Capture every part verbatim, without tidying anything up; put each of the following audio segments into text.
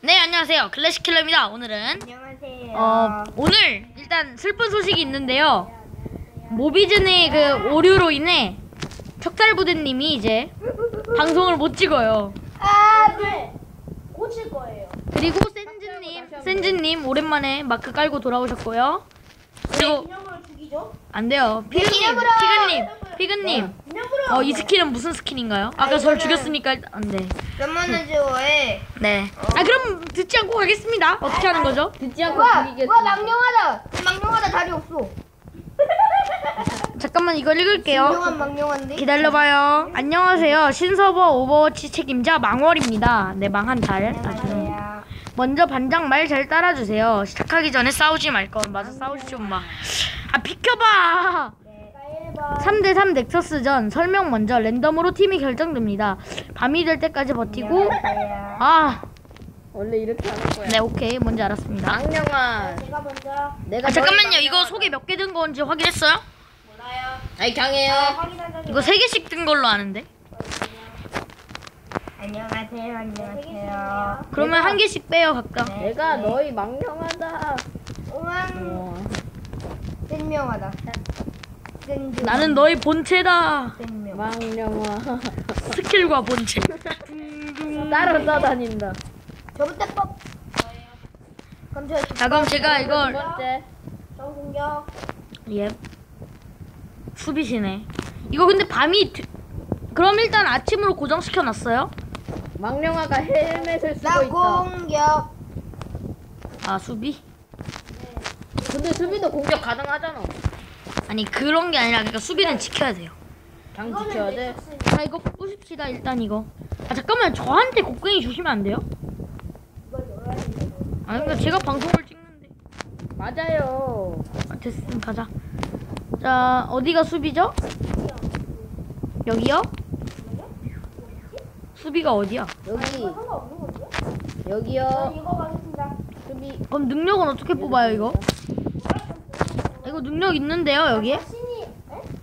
네, 안녕하세요. 클래식킬러입니다. 오늘은 안녕하세요. 어, 오늘 일단 슬픈 소식이 있는데요. 모비즌의 그 오류로 인해 척달부대님이 이제 방송을 못 찍어요. 아, 네. 고칠 거예요. 그리고 센즈님, 센즈님 오랜만에 마크 깔고 돌아오셨고요. 그리고 기념으로 죽이죠? 안 돼요. 피그님, 기념으로! 피그님, 피그님. 기념으로. 어, 이 스킬은 무슨 스킬인가요? 아까 저를 죽였으니까 안 돼. 썸머너즈워에 네. 아, 그럼 듣지 않고 가겠습니다. 어떻게 하는 거죠? 듣지 않고 와, 죽이겠습니다. 와 망령하다. 망령하다 다리 없어. 잠깐만 이걸 읽을게요. 망령한 망령한데. 기다려봐요. 안녕하세요. 신서버 오버워치 책임자 망월입니다. 네, 망한 달. 아, 죄송해요. 안녕하세요. 먼저 반장 말 잘 따라주세요. 시작하기 전에 싸우지 말건. 맞아, 싸우지 좀 마. 아, 비켜봐. 삼 대 삼 넥서스전 설명 먼저. 랜덤으로 팀이 결정됩니다. 밤이 될 때까지 버티고. 아, 원래 이렇게 하는 거야. 네, 오케이. 뭔지 알았습니다. 악령아, 제가 먼저. 내가 아, 잠깐만요. 너를 이거 속에 몇 개 든 건지 확인했어요? 몰라요. 아이 강해요. 확인하자. 이거 세 개씩 든 걸로 아는데. 안녕하세요. 안녕하세요. 그러면 한 개씩 빼요, 각각. 네. 내가 너희 망령하다. 우왕. 어. 센명하다. 센. 나는 너의 본체다. 센명. 망령아. 스킬과 본체. 따로 떠다닌다. 저부터 법. 그럼 저 자, 그럼 제가 두 이걸 번째. 저 공격. 예. 수비시네. 이거 근데 밤이 되... 그럼 일단 아침으로 고정시켜 놨어요? 망령아가 헬멧을 쓰고 나 있다. 공격. 아, 수비? 근데 수비도 공격 가능하잖아. 아니, 그런 게 아니라 그러니까 수비는 지켜야 돼요. 장 지켜야 돼. 자, 이거 부십시다. 일단 이거. 아, 잠깐만. 저한테 곡괭이 주시면 안 돼요? 아, 그러니까 제가 방송을 찍는데. 맞아요. 아, 됐음. 가자. 자, 어디가 수비죠? 여기요? 수비가 어디야? 여기 상관없는 건데요? 여기요. 이거 가겠습니다. 수비. 그럼 능력은 어떻게 뽑아요, 이거? 이거 능력 있는데요, 여기에? 신이. 에?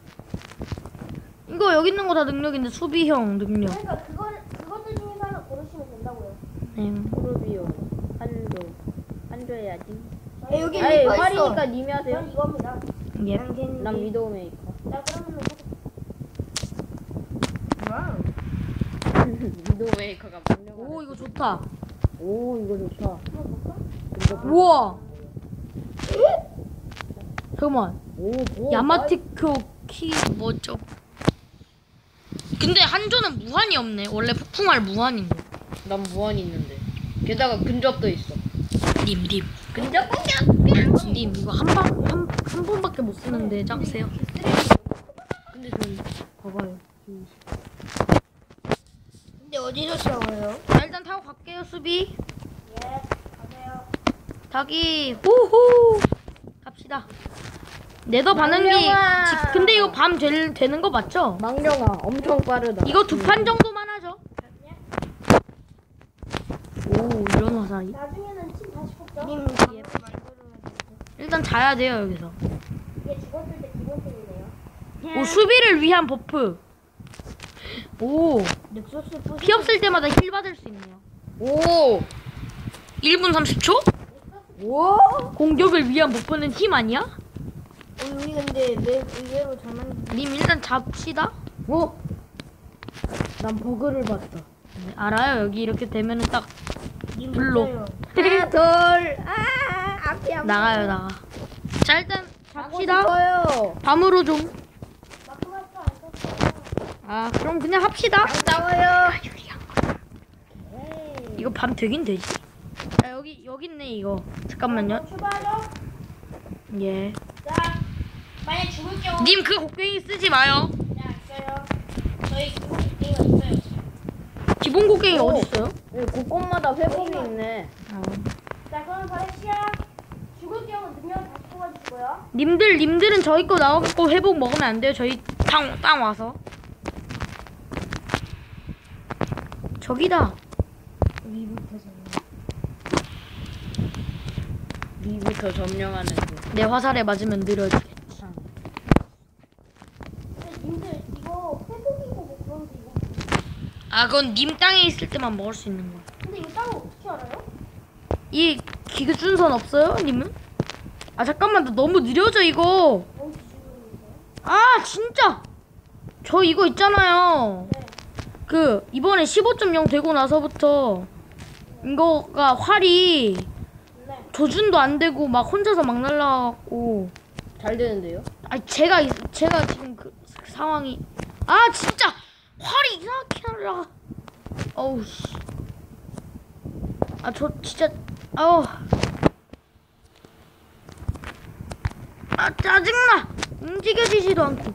이거 여기 있는 거 다 능력인데 수비형 능력. 그러니까 그걸 그것들 중에서 하나 고르시면 된다고요. 네. 프로비오. 한조. 한조 해야지. 야, 여기 아이 리퍼 있어. 활이니까 님이 하세요. 전 이겁니다. 예. 난 겐지. 난 위도우 메이커. 나 그러면 와우. 위도우 메이커가 망령. 오, 이거 좋다. 오 이거 좋다. 우와. 잠깐만. 오 뭐? 야마티크 키 뭐죠? 근데 한조는 무한이 없네. 원래 폭풍할 무한인데. 난 무한 있는데. 게다가 근접도 있어. 님, 님. 근접 공격. 님, 이거 한 방, 한, 한 번밖에 못 쓰는데 짱세요. 근데 전, 봐봐요. 근데 어디서 싸워요? 자, 일단 타고 갈게요, 수비. 예, 가세요. 닭이, 호호! 갑시다. 네더 반응기. 망령아. 지- 근데 이거 밤 될, 되는 거 맞죠? 망령아 엄청 빠르다. 이거 두 판 정도만 하죠. 오, 이런 화살이. 나중에는 팀 다시 뽑죠. 님 예. 만들어야 일단 자야 돼요, 여기서. 이게 죽었을 때 기본템이네요. 오, 수비를 위한 버프. 오, 넥서스 뿌시. 피 없을 때마다 힐 받을 수 있네요. 오. 일 분 삼십 초? 오. 공격을 위한 버프는 힘 아니야? 어, 우리 근데 내 의외로 잘 만든. 님 일단 잡시다. 오. 난 버그를 봤다. 네, 알아요. 여기 이렇게 되면은 딱 님 불로. 있어요. 하나 둘. 아 앞이 안 나가요, 나가. 자, 일단 잡시다. 싶어요. 밤으로 좀. 마크마이크 안 썼어요. 아, 그럼 그냥 합시다. 싸워요. 이거 밤 되긴 되지. 자, 여기 여기 있네 이거. 잠깐만요. 출발하죠. 예. 자, 만약 죽을 경우. 님 그 곡괭이 쓰지 마요. 네, 알았어요. 저희 그 게임가 있어요. 기본 곡괭이 오. 어디 있어요? 네, 곳곳마다 회복이 있네. 어. 자, 그럼 바로 시작. 죽을 경우 능력 다시 뽑아주시고요. 님들 님들은 저희 거 나와갖고 회복 먹으면 안 돼요. 저희 땅, 땅 와서. 저기다. 위부터 정리. 위부터 점령하는 중. 내 화살에 맞으면 느려지겠지. 근데 님들 이거 회복이고 뭐 그런 거 이거. 아, 그건 님 땅에 있을 때만 먹을 수 있는 거야. 근데 이거 따로 어떻게 알아요? 이 기준선 없어요, 님은? 아 잠깐만, 나 너무 느려져 이거. 아 진짜. 저 이거 있잖아요. 그 이번에 십오 점 영 되고 나서부터 이거가 활이 네. 조준도 안 되고 막 혼자서 막 날라가고. 잘 되는데요? 아 제가 이- 제가 지금 그, 그 상황이 아 진짜 활이 이상하게 날라가. 어우 씨. 아 저 진짜 아우. 아 짜증나. 움직여지지도 않고.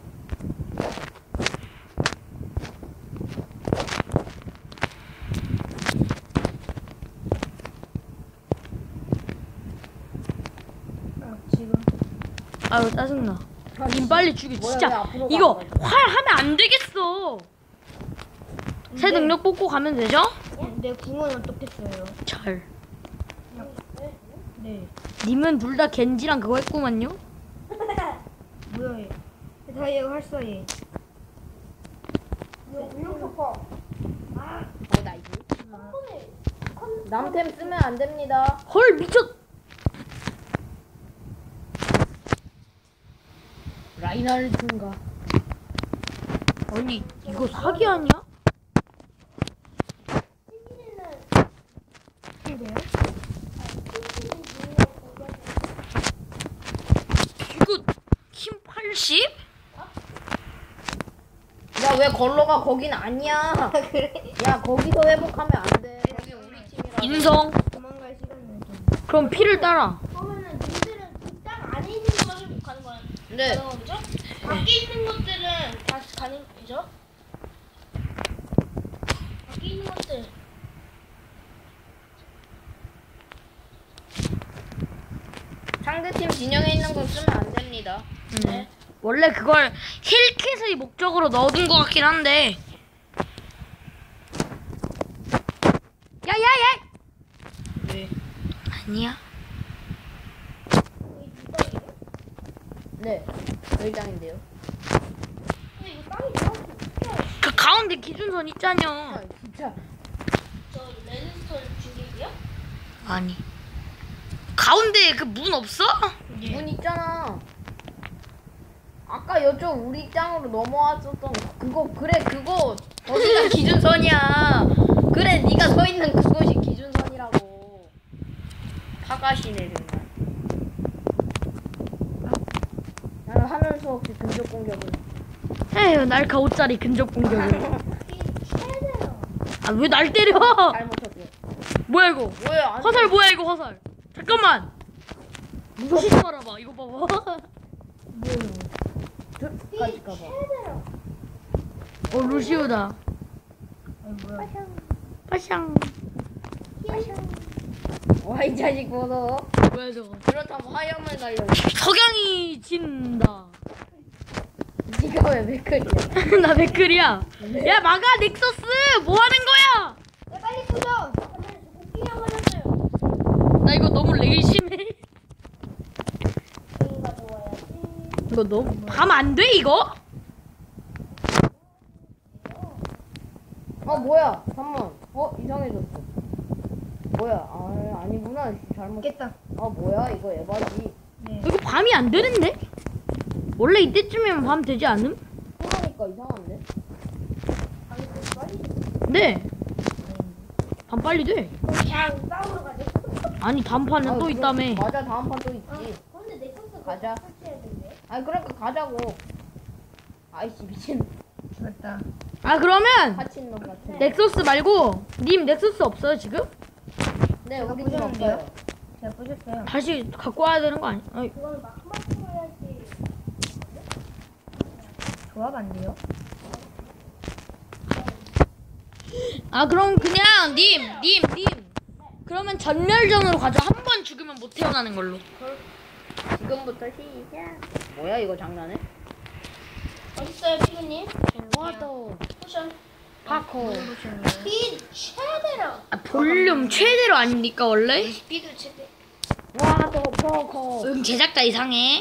어, 지금. 아유 짜증나. 님 빨리 죽여. 뭐야, 왜 진짜 앞으로 이거 가는 활 하면 안 되겠어. 새 능력 뽑고 가면 되죠? 내 궁은 어떻게 써요? 잘. 네. 님은 둘 다 겐지랑 그거 했구만요. 뭐야 얘? 다이아 활쏘얘. 이거 봐. 어, 나이스. 남템 쓰면 안 됩니다. 헐 미쳤. 라인하르트인가? 아니 이거 사기 아니야? 근데요? 이거 힘 팔십? 야, 왜 걸러가? 거긴 아니야. 그래? 야, 거기서 회복하면 안 돼. 거기 우리 팀이라. 인성. 도망갈 시간은 좀. 그럼 피를 따라. 그러면은 님들은 그 땅 안에 있는 것만 회복하는 거야. 네. 가능한 거죠? 밖에 있는 것들은 다 가능이죠? 밖에 있는 것들. 상대팀 진영에 있는 거 쓰면 안 됩니다. 네. 원래 그걸 힐킷의 목적으로 넣어둔 것 같긴 한데. 야야야! 네. 아니야. 네. 일장인데요. 근데 이거 땅이 정확히 어떻게 알아? 그 가운데 기준선 있잖여. 아, 진짜. 저 레드스톤 중계기요? 아니. 가운데 그 문 없어? 문 있잖아. 아까 여쪽 우리 땅으로 넘어왔었던 그거 그래 그거 거기가 기준선이야. 그래 네가 서 있는 그곳이 기준선이라고. 파가시네 정말. 나는 하늘 수 없이 근접 공격을. 에휴 날카 오짜리 근접 공격을. 이 최대요. 아 왜 날 때려? 잘못 쳤어. 뭐야 이거? 뭐야? 안 화살 뭐야 이거 화살? 잠깐만. 무시지 말아봐. 이거 봐봐. 돼. 가질까 봐. 최대요. 어 루시우다. 아니 뭐야? 빠샹. 와 이 자식 보소. 뭐야 저거? 그렇다면 화염을 날려. 석양이 진다. 네가 왜 맥클이야? 나 댓글이야. 야 막아 넥서스. 뭐 하는 거야? 야 빨리 끄죠. 고기가 걸렸어요. 나 이거 너무 렉이 심해. 고기가 좋아야지. 이거 너무 가면 안 돼 이거? 어 뭐야? 잠만. 어 이상해졌어. 뭐야? 아 아니구나. 잘못. 깼다. 아 뭐야? 이거 에바지. 네. 이거 밤이 안 되는데? 원래 이때쯤이면 밤 되지 않음? 그러니까 이상한데. 아니 그 빨리. 네. 밤 빨리 돼. 그냥 싸우러 가자. 아니 단판은 아, 또 그럼- 있다며. 맞아 다음 판 또 있지. 근데 내 컨셉 가자. 설치해야 되는데. 아 그러니까 가자고. 아이씨 미친 맞다. 아 그러면 파친 놈 같은. 넥서스 말고 님 넥서스 없어요 지금? 네 제가 우리 집 부셨는데요? 없어요. 제가 보셨어요. 다시 갖고 와야 되는 거 아니야? 어이, 그거는 막 한 바퀴 해야지. 조합 안 돼요? 아 그럼 그냥 님, 님, 님. 그러면 전멸전으로 가자. 한 번 죽으면 못 태어나는 걸로. 지금부터 시작. 뭐야 이거 장난해? 어딨어요 피그님? 와도 포션. 파코. 피 최대로. 아 볼륨 최대로 아닙니까 원래? 스피드 최대. 와도 파코. 응 제작자 이상해.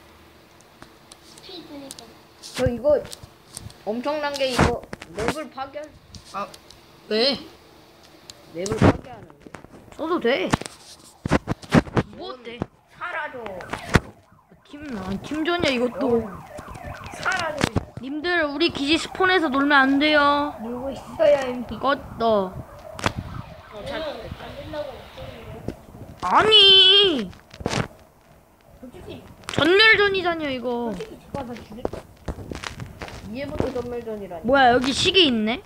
스피드니까. 저 이거 엄청난 게 이거 맵을 파괴. 아 왜? 맵을 파괴하는데. 써도 돼. 팀, 아, 팀전이야 이것도. 사라져. 님들 우리 기지 스폰에서 놀면 안 돼요. 놀고 있어요 이미. 이것도. 안 된다고 아니. 솔직히 전멸전이잖여 이거. 솔직히 제가 다 죽일. 이해부터 전멸전이라니. 뭐야 여기 시계 있네?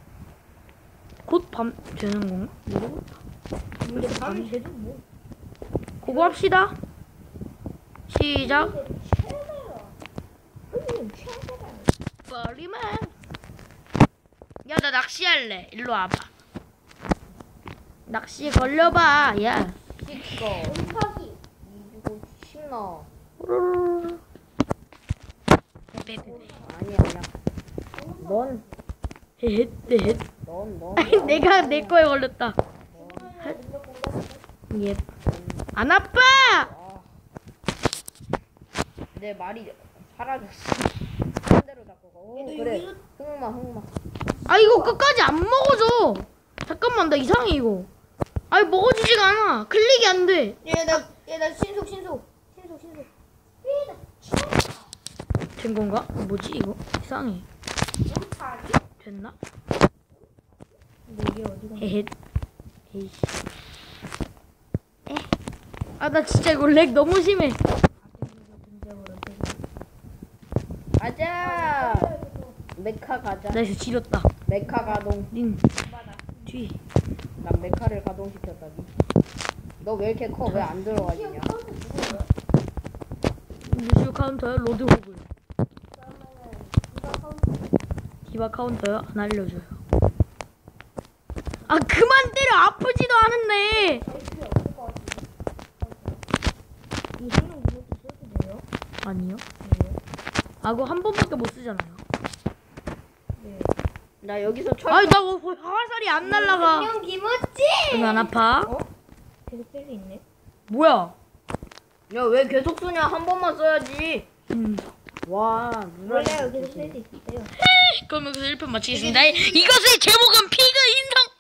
곧 밤 되는 건가? 모르겠다. 근데 밤이 돼도 뭐. 그거 합시다. 시작. 형님 최악이다. 머리만. 야 나 낚시할래. 일로 와봐. 낚시에 걸려봐. 야. 찍어. 음파기 이거 신나. 호로로로. 아니 아니야. 넌, 헤헷 헤헷. 넌, 넌. 아니 내가 내 거에 걸렸다. 예. 안 아파. 아. 내 말이 사라졌어. 반대로 잡고 가. 오, 그래. 흑마, 흑마. 아 이거 끝까지 안 먹어져. 잠깐만 나 이상해 이거. 아니 먹어지지가 않아. 클릭이 안 돼. 얘나, 얘나 신속, 신속, 신속, 신속. 된 건가? 뭐지 이거? 이상해. 음파기 됐나? 근데 이게 어디가? 헤헷. 에이씨. 에. 아 나 진짜 이거 렉 너무 심해. 가자. 메카 가자. 나 이제 지렸다. 메카 가동. 닌 뒤. 난 메카를 가동시켰다. 너 왜 이렇게 커? 왜 안 들어가지냐? 루시오 카운터요? 로드 호글. 디바 카운터요? 안 알려줘요. 아 그만 때려. 아프지도 않은데. 이 생명 무엇도 써도 돼요? 아니요. 아 그거 한 번밖에 못 쓰잖아요. 나 여기서 철. 아니 나 뭐, 뭐 화살이 안 날라가. 생명 김었지? 응 안 아파? 어? 계속 쓸 수 있네 뭐야? 야, 왜 계속 쓰냐? 한 번만 써야지. 음. 와, 원래요 계속 쓸 수 있어요 그럼 여기서 일 편 마치겠습니다. 이것의 제목은 피그 인성